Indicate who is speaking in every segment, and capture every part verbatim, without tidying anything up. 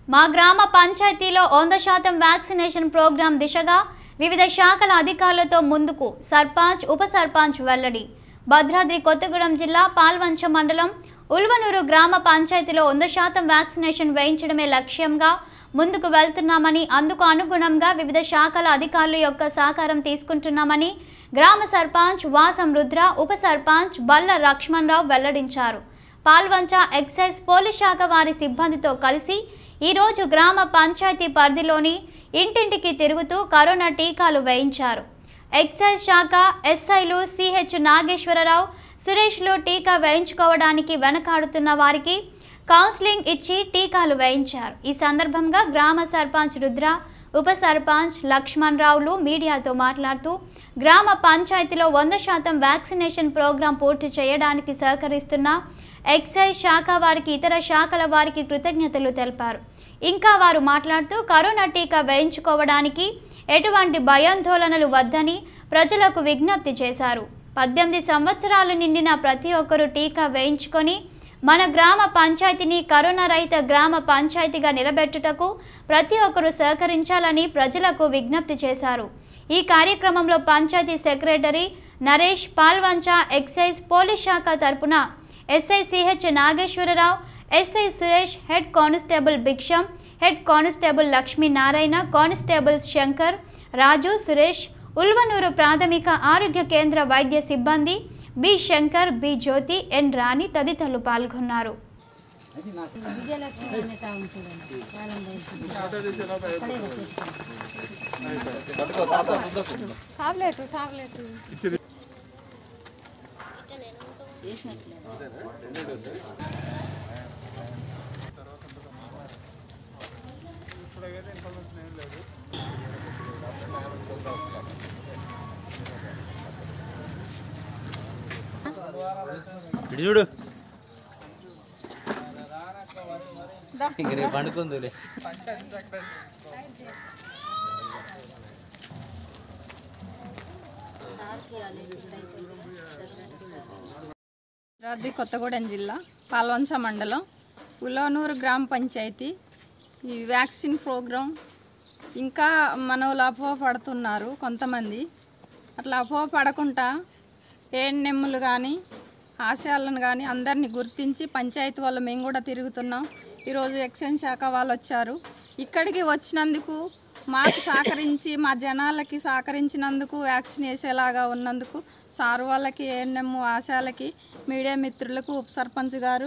Speaker 1: మా గ్రామ పంచాయతీలో వంద శాతం వ్యాక్సినేషన్ ప్రోగ్రాం దిశగా వివిధ శాఖల అధికారులతో ముందుకు సర్పంచ్ ఉప సర్పంచ్ వెల్లడి. భద్రాద్రి కొత్తగూడెం జిల్లా పాల్వంచ మండలం ఉల్వనూరు గ్రామ పంచాయతీలో వంద శాతం వ్యాక్సినేషన్ వేయించడమే లక్ష్యంగా ముందుకు వెళ్తున్నామని, అందుకు అనుగుణంగా వివిధ శాఖల అధికారుల యొక్క సహకారం తీసుకుంటున్నామని గ్రామ సర్పంచ్ వాసం రుద్ర, ఉప సర్పంచ్ బల్ల లక్ష్మణరావు వెల్లడించారు. పాల్వంచ ఎక్సైజ్ పోలీస్ శాఖ వారి సిబ్బందితో కలిసి ఈరోజు గ్రామ పంచాయతీ పరిధిలోని ఇంటింటికి తిరుగుతూ కరోనా టీకాలు వేయించారు. ఎక్సైజ్ శాఖ ఎస్ఐలు సిహెచ్ నాగేశ్వరరావు, సురేష్లు టీకా వేయించుకోవడానికి వెనకాడుతున్న వారికి కౌన్సిలింగ్ ఇచ్చి టీకాలు వేయించారు. ఈ సందర్భంగా గ్రామ సర్పంచ్ రుద్ర, ఉప సర్పంచ్ లక్ష్మణ్ రావులు మీడియాతో మాట్లాడుతూ గ్రామ పంచాయతీలో వంద శాతం వ్యాక్సినేషన్ ప్రోగ్రాం పూర్తి చేయడానికి సహకరిస్తున్న ఎక్సైజ్ శాఖ వారికి, ఇతర శాఖల వారికి కృతజ్ఞతలు తెలిపారు. ఇంకా వారు మాట్లాడుతూ కరోనా టీకా వేయించుకోవడానికి ఎటువంటి భయాందోళనలు వద్దని ప్రజలకు విజ్ఞప్తి చేశారు. పద్దెనిమిది సంవత్సరాలు నిండిన ప్రతి ఒక్కరూ టీకా వేయించుకొని మన గ్రామ పంచాయతీని కరోనా రహిత గ్రామ పంచాయతీగా నిలబెట్టుటకు ప్రతి ఒక్కరూ సహకరించాలని ప్రజలకు విజ్ఞప్తి చేశారు. ఈ కార్యక్రమంలో panchayat secretary Naresh, Palvancha excise police శాఖ తరపున SI CH Nageswararao, SI Suresh, head constable Bhiksham, head constable Lakshminarayana, constable Shankar, Raju, Suresh, Ulvanur ప్రాథమిక ఆరోగ్య కేంద్ర వైద్య సిబ్బంది B Shankar, B Jyothi, N Rani తదితరులు పాల్గొన్నారు.
Speaker 2: చూడు పండుకుందిలే.
Speaker 3: భద్రాద్రి కొత్తగూడెం జిల్లా పాల్వంచ మండలం ఉల్వనూరు గ్రామ పంచాయతీ ఈ వ్యాక్సిన్ ప్రోగ్రాం ఇంకా మనోళ్ళు అపోహ పడుతున్నారు కొంతమంది. అట్లా అపోహ పడకుండా ఏఎన్ఎంలు కానీ ఆశయాలను కానీ అందరినీ గుర్తించి పంచాయతీ వాళ్ళు మేము కూడా తిరుగుతున్నాం. ఈరోజు ఎక్సైజ్ శాఖ వాళ్ళు వచ్చారు. ఇక్కడికి వచ్చినందుకు మాకు సహకరించి మా జనాలకి సహకరించినందుకు, వ్యాక్సిన్ వేసేలాగా ఉన్నందుకు సారు వాళ్ళకి, ఏఎన్ఎం ఆశయాలకి, మీడియా మిత్రులకు, ఉప సర్పంచ్ గారు,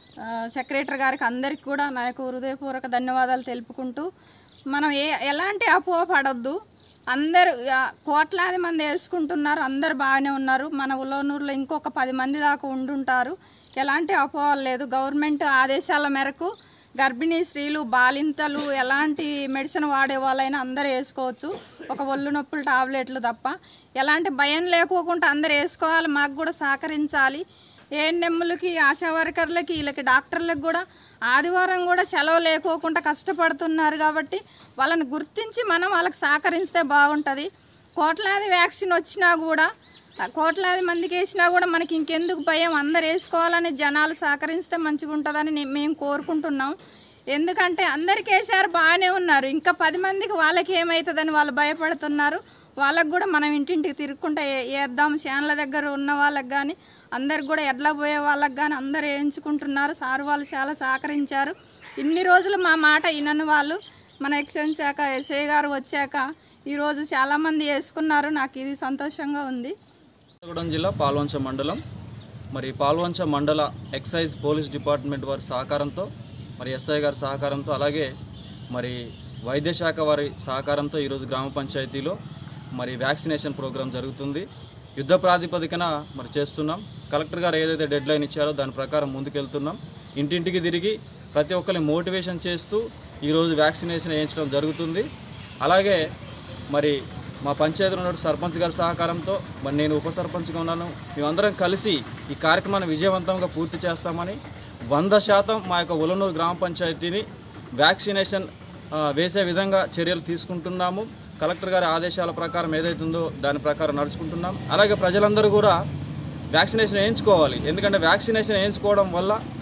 Speaker 3: సెక్రటరీ గారికి అందరికి కూడా నా యొక్క హృదయపూర్వక ధన్యవాదాలు తెలుపుకుంటూ, మనం ఏ ఎలాంటి అపోహ పడొద్దు. అందరు కోట్లాది మంది వేసుకుంటున్నారు, అందరు బాగానే ఉన్నారు. మన ఉల్వనూరులో ఇంకొక పది మంది దాకా ఉండుంటారు. ఎలాంటి అపోహలు లేదు. గవర్నమెంట్ ఆదేశాల మేరకు గర్భిణీ స్త్రీలు, బాలింతలు, ఎలాంటి మెడిసిన్ వాడే వాళ్ళైనా అందరూ వేసుకోవచ్చు. ఒక ఒళ్ళు నొప్పులు టాబ్లెట్లు తప్ప ఎలాంటి భయం లేకోకుండా అందరు వేసుకోవాలి. మాకు కూడా సహకరించాలి. ఏఎన్ఎంలకి, ఆశా వర్కర్లకి, వీళ్ళకి డాక్టర్లకు కూడా ఆదివారం కూడా సెలవు లేకోకుండా కష్టపడుతున్నారు. కాబట్టి వాళ్ళని గుర్తించి మనం వాళ్ళకి సహకరిస్తే బాగుంటుంది. కోట్లాది వ్యాక్సిన్ వచ్చినా కూడా, కోట్లాది మందికి వేసినా కూడా మనకి ఇంకెందుకు భయం, అందరు వేసుకోవాలని జనాలు సహకరిస్తే మంచిగా ఉంటుందని మేము కోరుకుంటున్నాం. ఎందుకంటే అందరికి వేసారు, బాగానే ఉన్నారు. ఇంకా పది మందికి వాళ్ళకి ఏమవుతుందని వాళ్ళు భయపడుతున్నారు. వాళ్ళకు కూడా మనం ఇంటింటికి తిరుగుకుంటా వేద్దాం. చేనుల దగ్గర ఉన్న వాళ్ళకి కానీ, అందరికి కూడా ఎడ్ల పోయే వాళ్ళకి కానీ అందరు వేయించుకుంటున్నారు. సార్ వాళ్ళు చాలా సహకరించారు. ఇన్ని రోజులు మా మాట వినని వాళ్ళు మన ఎక్సైజ్ శాఖ ఎస్ఐ గారు వచ్చాక ఈరోజు చాలామంది వేసుకున్నారు. నాకు ఇది సంతోషంగా ఉంది.
Speaker 2: కొత్తగూడెం జిల్లా పాల్వంచ మండలం, మరి పాల్వంచ మండల ఎక్సైజ్ పోలీస్ డిపార్ట్మెంట్ వారి సహకారంతో, మరి ఎస్ఐ గారి సహకారంతో, అలాగే మరి వైద్య శాఖ వారి సహకారంతో ఈరోజు గ్రామ పంచాయతీలో మరి వ్యాక్సినేషన్ ప్రోగ్రాం జరుగుతుంది. యుద్ధ ప్రాతిపదికన మరి చేస్తున్నాం. కలెక్టర్ గారు ఏదైతే డెడ్ లైన్ ఇచ్చారో దాని ప్రకారం ముందుకెళ్తున్నాం. ఇంటింటికి తిరిగి ప్రతి ఒక్కరిని మోటివేషన్ చేస్తూ ఈరోజు వ్యాక్సినేషన్ వేయించడం జరుగుతుంది. అలాగే మరి మా పంచాయతీలో ఉన్న సర్పంచ్ గారి సహకారంతో, మరి నేను ఉప సర్పంచ్గా ఉన్నాను, మేమందరం కలిసి ఈ కార్యక్రమాన్ని విజయవంతంగా పూర్తి చేస్తామని, వంద శాతం మా యొక్క ఉల్వనూరు గ్రామ పంచాయతీని వ్యాక్సినేషన్ వేసే విధంగా చర్యలు తీసుకుంటున్నాము. కలెక్టర్ గారి ఆదేశాల ప్రకారం ఏదైతుందో దాని ప్రకారం నడుచుకుంటున్నాం. అలాగే ప్రజలందరూ కూడా వ్యాక్సినేషన్ వేయించుకోవాలి. ఎందుకంటే వ్యాక్సినేషన్ వేయించుకోవడం వల్ల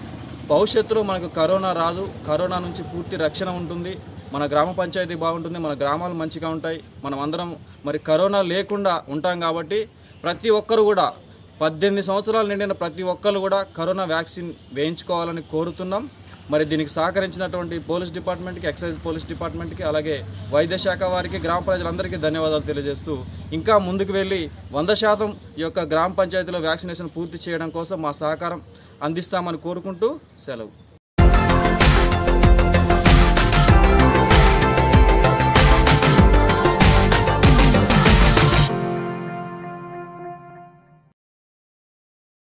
Speaker 2: భవిష్యత్తులో మనకు కరోనా రాదు, కరోనా నుంచి పూర్తి రక్షణ ఉంటుంది, మన గ్రామ పంచాయతీ బాగుంటుంది, మన గ్రామాలు మంచిగా ఉంటాయి, మనం అందరం మరి కరోనా లేకుండా ఉంటాం. కాబట్టి ప్రతి ఒక్కరు కూడా పద్దెనిమిది సంవత్సరాలు నిండిన ప్రతి ఒక్కరు కూడా కరోనా వ్యాక్సిన్ వేయించుకోవాలని కోరుతున్నాం. మరి దీనికి సహకరించినటువంటి పోలీస్ డిపార్ట్మెంట్కి, ఎక్సైజ్ పోలీస్ డిపార్ట్మెంట్కి, అలాగే వైద్య శాఖ వారికి, గ్రామ ప్రజలందరికీ ధన్యవాదాలు తెలియజేస్తూ ఇంకా ముందుకు వెళ్ళి వంద శాతం ఈ యొక్క గ్రామ పంచాయతీలో వ్యాక్సినేషన్ పూర్తి చేయడం కోసం మా సహకారం అందిస్తామని కోరుకుంటూ సెలవు.